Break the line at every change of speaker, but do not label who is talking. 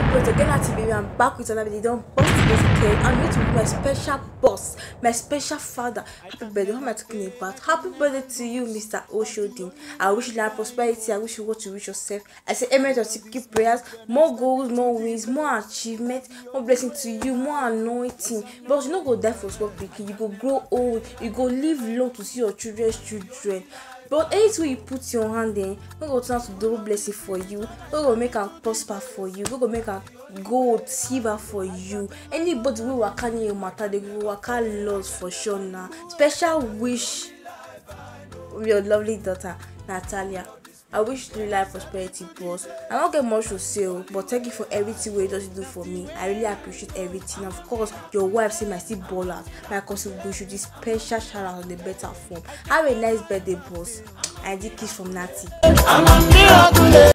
birthday again, Auntie Baby. I'm back with another video. Don't bust this cake. I'm going to be my special boss, my special father. Happy birthday. What am I talking about? Happy birthday to you, Mr. Oshodin. I wish you life prosperity. I wish you what to wish yourself. I say amen to keep prayers, more goals, more wins, more achievements, more blessing to you, more anointing. But you not go die for small pikin. You go grow old. You go live long to see your children's children. But anything you put your hand in, we go turn to double blessing for you. We go make am prosper for you. We go make am gold, silver for you. Anybody wey waka in your matter, they go waka lost for sure now. Special wish with your lovely daughter, Natalia. I wish you life prosperity, boss. I don't get much to say, but thank you for everything you just do for me. I really appreciate everything. Of course, your wife say my still ball out. My contribution, this special shout out on the better form. Have a nice birthday, boss. I did kiss from Natty. I'm a miracle.